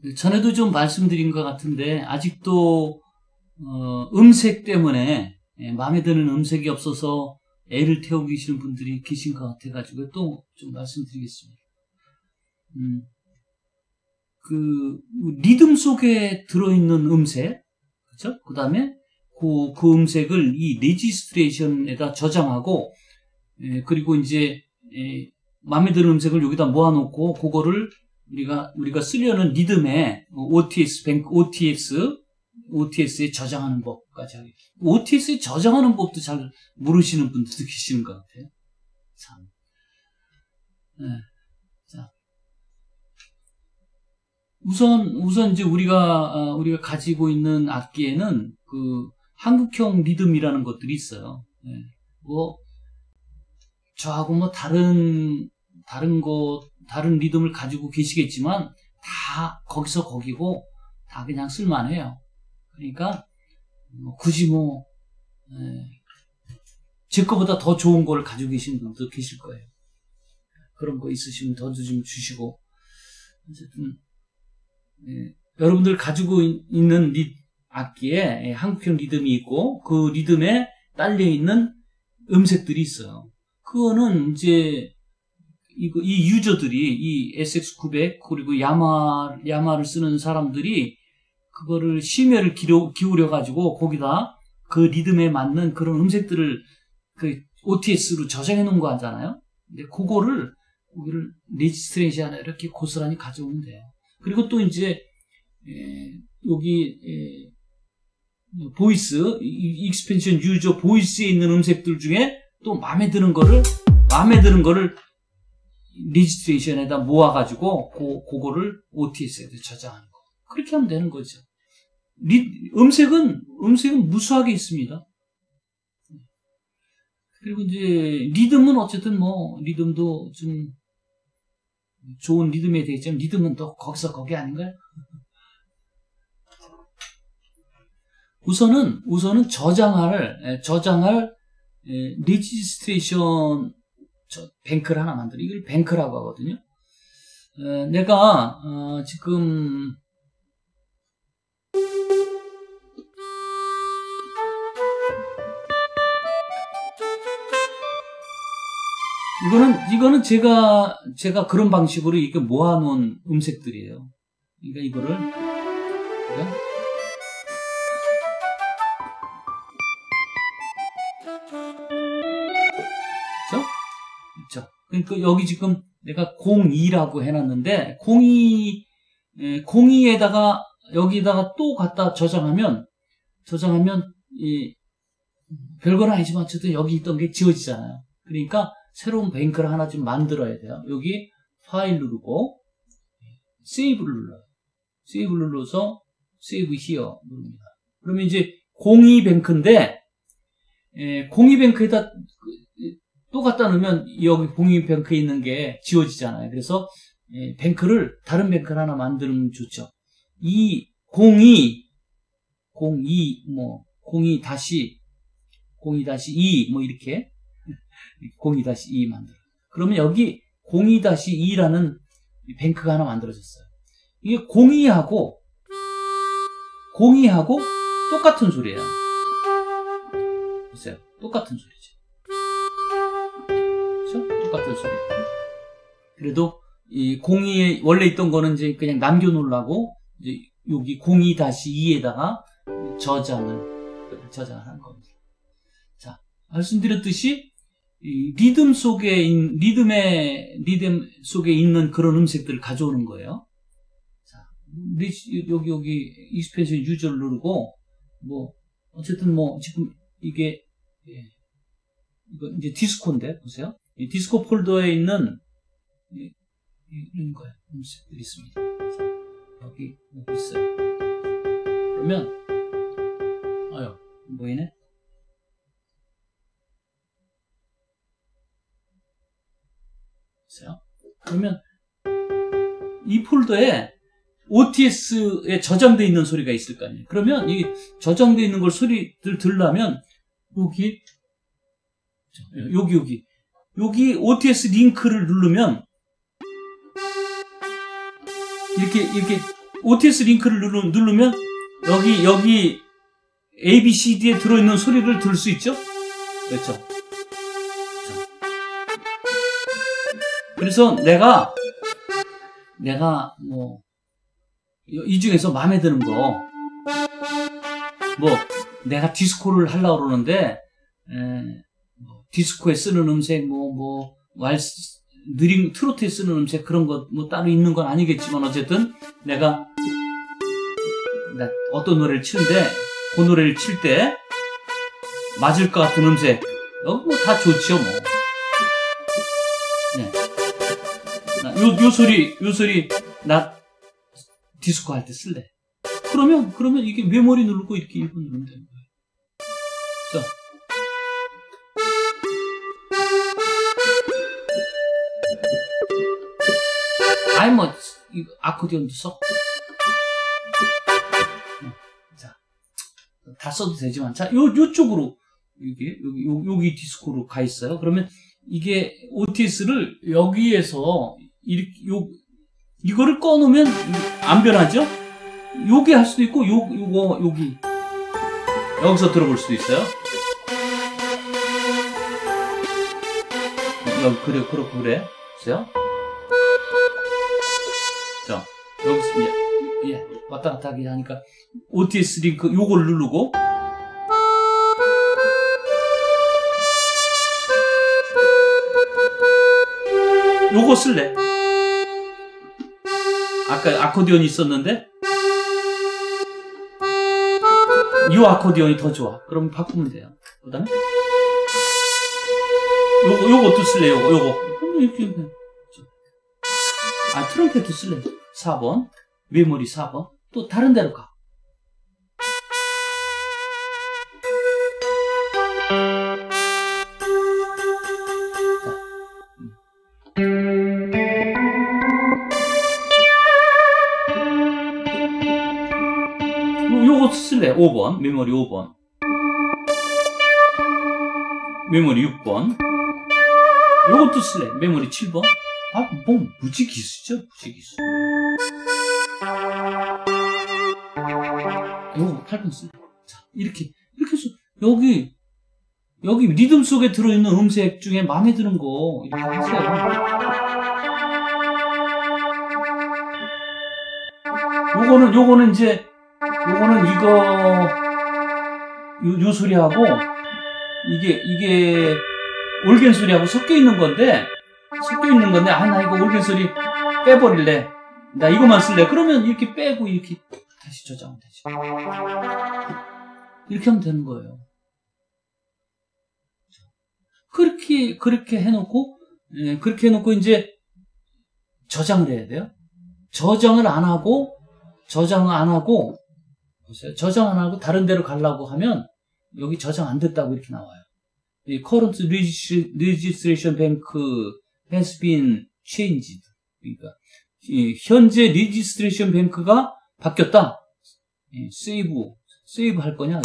전에도 좀 말씀드린 것 같은데 아직도 음색 때문에 마음에 드는 음색이 없어서 애를 태우고 계시는 분들이 계신 것 같아가지고 또 좀 말씀드리겠습니다. 그 리듬 속에 들어있는 음색, 그렇죠? 그 다음에 그 음색을 이 레지스트레이션에다 저장하고, 그리고 이제 마음에 드는 음색을 여기다 모아놓고 그거를 우리가 쓰려는 리듬에 OTS에 저장하는 법까지 하게. OTS에 저장하는 법도 잘 모르시는 분들도 계시는 것 같아요. 참. 네. 자. 우선 이제 우리가 가지고 있는 악기에는 그 한국형 리듬이라는 것들이 있어요. 네. 저하고 뭐 다른 리듬을 가지고 계시겠지만 다 거기서 거기고 다 그냥 쓸만해요. 그러니까 굳이 제 거보다 더 좋은 걸 가지고 계신 분도 계실 거예요. 그런 거 있으시면 더 좀 주시고, 어쨌든 여러분들 가지고 있는 악기에 한국형 리듬이 있고 그 리듬에 딸려 있는 음색들이 있어요. 그거는 이제 이 유저들이 이 SX900 그리고 야마를 쓰는 사람들이 그거를 심혈을 기울여 가지고 거기다 그 리듬에 맞는 그런 음색들을 그 OTS로 저장해 놓은 거 하잖아요. 근데 그거를 레지스트레이션에 이렇게 고스란히 가져오면 돼요. 그리고 또 이제 여기 보이스 익스펜션 유저 보이스에 있는 음색들 중에 또 마음에 드는 거를 레지스트레이션에다 모아가지고 그거를 OTS에다 저장하는 거. 그렇게 하면 되는 거죠. 음색은 무수하게 있습니다. 그리고 이제 리듬은 어쨌든 리듬도 좀 좋은 리듬에 되겠지만 리듬은 또 거기서 거기 아닌가요? 우선은 저장할 레지스트레이션 뱅크를 하나 만들어. 이걸 뱅크라고 하거든요. 내가 지금 이거는 제가 그런 방식으로 이렇게 모아놓은 음색들이에요. 그러니까 이거를 그렇죠? 그러니까 여기 지금 내가 02라고 해놨는데 02에다가 여기다가 또 갖다 저장하면 별건 아니지만 어쨌든 여기 있던 게 지워지잖아요. 그러니까 새로운 뱅크를 하나 좀 만들어야 돼요. 여기 파일 누르고 세이브를 눌러요. 세이브를 눌러서 세이브 히어 누릅니다. 그러면 이제 02 뱅크인데 02 뱅크에다 또 갖다 놓으면 여기 02 뱅크에 있는 게 지워지잖아요. 그래서 다른 뱅크를 하나 만들면 좋죠. 이 02 02-2 뭐 이렇게 02-2 만들어요. 그러면 여기 02-2라는 뱅크가 하나 만들어졌어요. 이게 02하고 똑같은 소리예요. 보세요. 똑같은 소리죠. 그렇죠? 똑같은 소리. 그래도 이 02에 원래 있던 거는 이제 그냥 남겨놓으려고 이제 여기 02-2에다가 저장을 하는 겁니다. 자, 말씀드렸듯이 이 리듬 속에 있는 그런 음색들을 가져오는 거예요. 자, 여기 익스펜션 유저를 누르고 어쨌든 지금 이게 이거 이제 디스코인데 보세요. 이 디스코 폴더에 있는 이런 거예요. 음색들이 있습니다. 여기 있어요. 그러면 보이네? 그러면 이 폴더에 OTS에 저장되어 있는 소리가 있을 거 아니에요. 그러면 이 저장되어 있는 걸 소리를 들으려면 여기 OTS 링크를 누르면 이렇게 OTS 링크를 누르면 여기 ABCD에 들어있는 소리를 들을 수 있죠? 그렇죠? 그래서 내가 뭐 이 중에서 마음에 드는 거 뭐 내가 디스코를 하려고 그러는데 뭐 디스코에 쓰는 음색 느린 트로트에 쓰는 음색 그런 거 뭐 따로 있는 건 아니겠지만 어쨌든 내가 어떤 노래를 치는데 그 노래를 칠 때 맞을 것 같은 음색 뭐 다 좋죠 뭐. 네. 요 소리 나 디스코 할 때 쓸래. 그러면 이게 메모리 누르고 이렇게 1분 누르면 되는 거예요. 자. 아니 뭐 이거 아코디언도 써. 자. 다 써도 되지만 자, 요쪽으로 여기 디스코로 가 있어요. 그러면 이게 OTS를 여기에서 이렇게 이거를 꺼놓으면 안 변하죠? 요게 할 수도 있고 요거 여기 여기서 들어볼 수도 있어요. 여기 그래. 보세요. 자, 여기서 예, 왔다 갔다 하게 하니까 OTS 링크 요걸 누르고 요거 쓸래. 아까 아코디언이 있었는데 이 아코디언이 더 좋아. 그럼 바꾸면 돼요. 그 다음에 요것도 쓸래. 요거 이렇게. 아, 트럼펫도 쓸래. 4번 메모리 4번 또 다른 데로 가. 요거 쓸래. 5번 메모리 5번 메모리 6번 요것도 쓸래. 메모리 7번 아, 뭐 무지기수죠. 무지기수. 요거 8번 쓸래. 자, 이렇게 해서 여기 리듬 속에 들어있는 음색 중에 마음에 드는 거 이렇게 하세요. 요거는 이제 요 소리하고 이게 올겐 소리하고 섞여 있는 건데 아, 나 이거 올겐 소리 빼버릴래. 나 이거만 쓸래. 그러면 이렇게 빼고 이렇게 다시 저장하면 되지. 이렇게 하면 되는 거예요. 그렇게 해놓고 이제 저장을 해야 돼요. 저장 안 하고 보세요. 저장 안 하고 다른 데로 가려고 하면 여기 저장 안 됐다고 이렇게 나와요. 이 current registration bank has been changed. 그러니까 현재 registration bank가 바뀌었다. 세이브 할 거냐?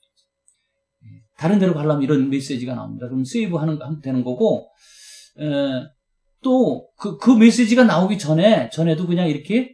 다른 데로 가려면 이런 메시지가 나옵니다. 그럼 세이브 하면 되는 거고, 또 그 메시지가 나오기 전에도 그냥 이렇게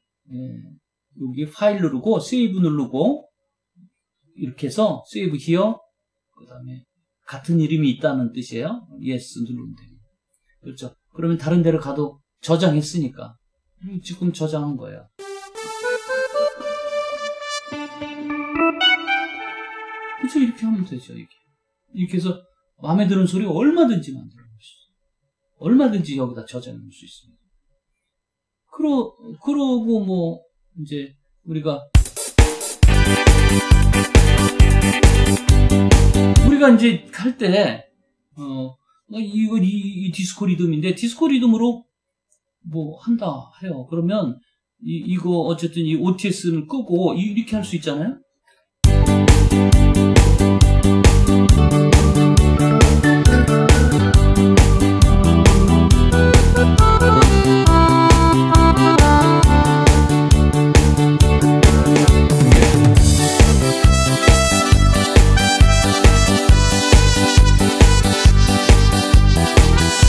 여기 파일 누르고 세이브 누르고 이렇게 해서 세이브 히어 그 다음에 같은 이름이 있다는 뜻이에요. yes 누르면 됩니다. 그렇죠. 그러면 다른 데로 가도 저장했으니까 지금 저장한 거예요. 그렇죠. 이렇게 하면 되죠. 이렇게 해서 마음에 드는 소리 얼마든지 만들어 볼 수 있어요. 얼마든지 여기다 저장해 놓을 수 있습니다. 그러고 뭐 이제 우리가 이제 할 때 이 디스코 리듬인데 디스코 리듬으로 뭐 한다 해요. 그러면 이거 어쨌든 이 OTS를 끄고 이렇게 할 수 있잖아요.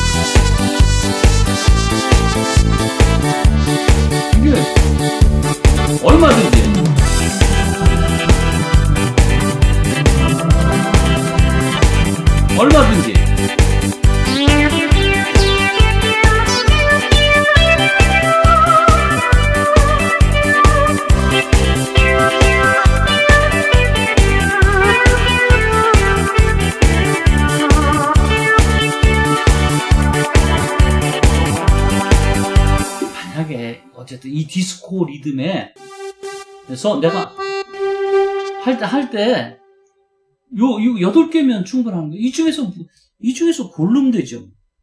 이게 얼마든지. 얼마든지. 만약에 어쨌든 이 디스코 리듬에 그래서 내가 할 때 요 8개면 충분한 거예요. 이 중에서 고르면 되죠.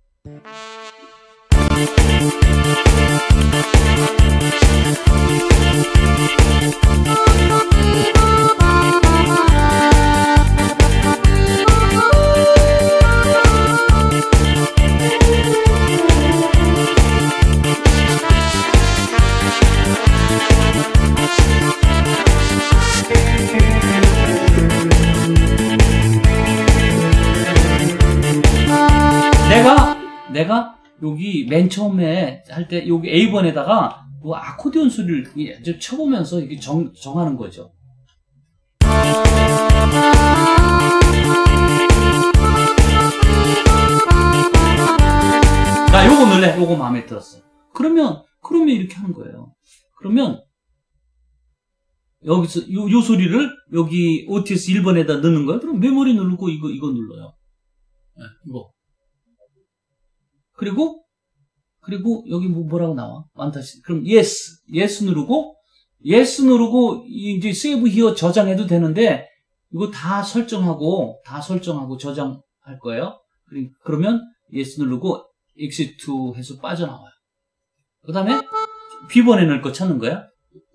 내가 여기 맨 처음에 할 때 여기 A번에다가 뭐 아코디언 소리를 이제 쳐보면서 이렇게 정하는 거죠. 나 요거 넣을래? 요거 마음에 들었어. 그러면 이렇게 하는 거예요. 그러면 여기서 요 소리를 여기 OTS 1번에다 넣는 거예요. 그럼 메모리 누르고 이거 눌러요. 네, 이거. 그리고 여기 뭐라고 나와? 완타시. 그럼 yes 누르고 이제 save here 저장해도 되는데 이거 다 설정하고 저장할 거예요. 그러면 yes 누르고 exit 해서 빠져나와요. 그 다음에 B번에 넣을 거 찾는 거야.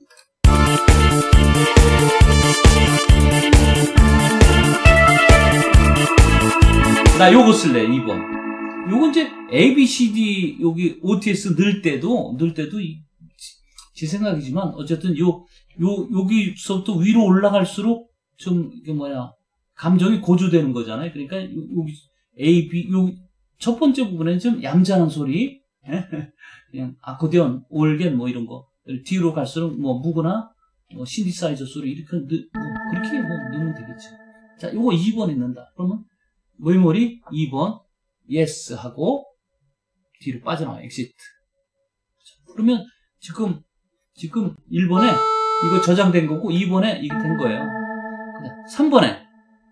나 요거 쓸래. 2번. 요건 이제 A, B, C, D 여기 OTS 넣을 때도 제 생각이지만 어쨌든 여기서부터 위로 올라갈수록 좀 이게 감정이 고조되는 거잖아요. 그러니까 여기 A, B 요 첫 번째 부분에는 좀 얌전한 소리, 그냥 아코디언, 올겐 뭐 이런 거 뒤로 갈수록 뭐 무거나 뭐 신디사이저 소리 이렇게 그렇게 넣으면 되겠죠. 자, 요거 2번에 넣는다. 그러면 메모리 2번 yes 하고 뒤로 빠져나와요. exit. 그러면 지금 1번에 이거 저장된 거고 2번에 이게 된 거예요. 3번에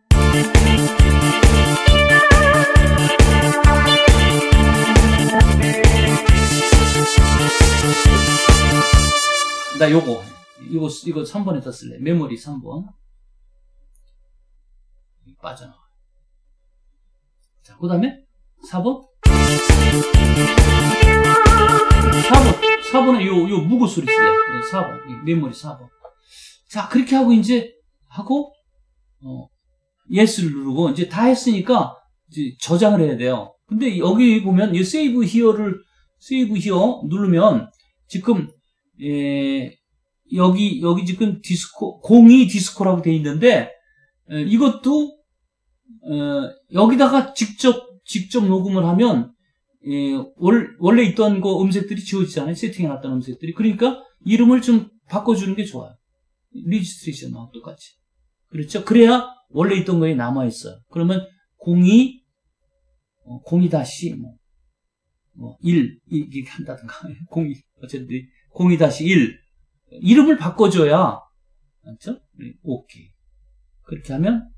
나 이거 3번에다 쓸래. 메모리 3번 빠져나와. 자, 그 다음에 4번 4번에 요 무고 소리 쓰래. 4번 메모리 4번. 자, 그렇게 하고 이제 yes를 누르고 이제 다 했으니까 이제 저장을 해야 돼요. 근데 여기 보면 이 save here 누르면 지금 여기 지금 디스코 02 디스코라고 돼 있는데 이것도 여기다가 직접 녹음을 하면 원래 있던 거 음색들이 지워지잖아요. 세팅해놨던 음색들이. 그러니까 이름을 좀 바꿔주는 게 좋아요. 리지스트레이션하고 똑같이. 그렇죠? 그래야 원래 있던 거에 남아있어요. 그러면 02 1 이렇게 한다든가 02 어쨌든 02-1 이름을 바꿔줘야 맞죠? 오케이. 그렇게 하면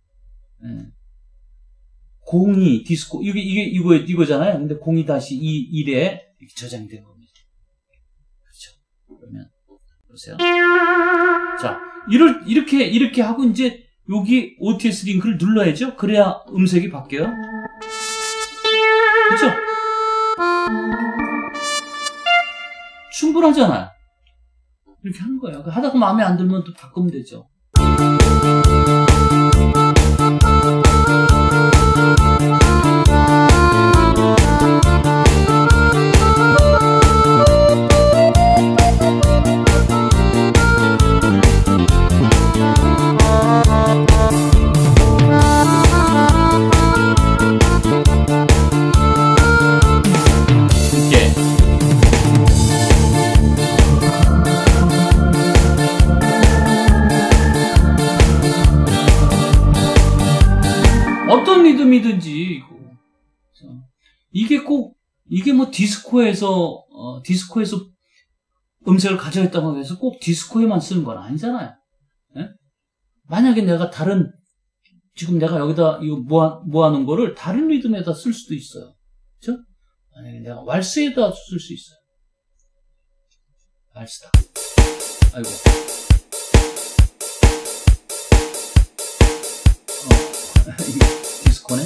02 디스코 이거잖아요. 근데 02-1에 저장이 된 겁니다. 그렇죠? 그러면 보세요. 자, 이렇게 하고 이제 여기 OTS 링크를 눌러야죠. 그래야 음색이 바뀌어요. 그렇죠? 충분하잖아요. 이렇게 하는 거예요. 하다가 마음에 안 들면 또 바꾸면 되죠. 리듬이든지, 이게 뭐 디스코에서 음색을 가져있다고 해서 꼭 디스코에만 쓰는 건 아니잖아요. 예? 만약에 내가 지금 내가 여기다 이거 모아놓은 거를 다른 리듬에다 쓸 수도 있어요. 그죠? 만약에 내가 왈스에다 쓸 수 있어요. 왈스다. 아이고. 디스코네?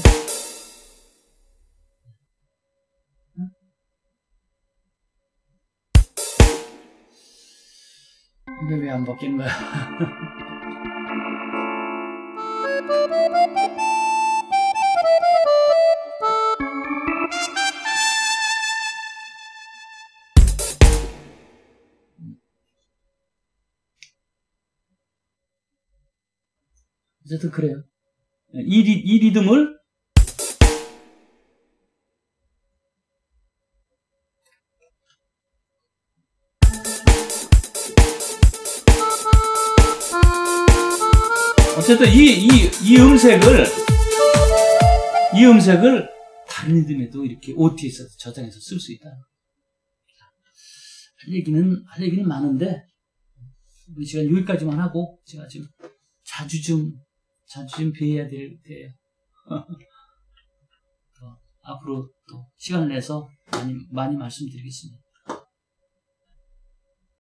이게 왜 안 바뀌는 거야? 어쨌든 그래요. 이 리듬을 어쨌든 이 음색을 다른 리듬에도 이렇게 OT에서 저장해서 쓸 수 있다. 할 얘기는 많은데 우리 시간 여기까지만 하고 제가 지금 자주 좀 뵈야 돼요. 앞으로 또 시간을 내서 많이 말씀드리겠습니다.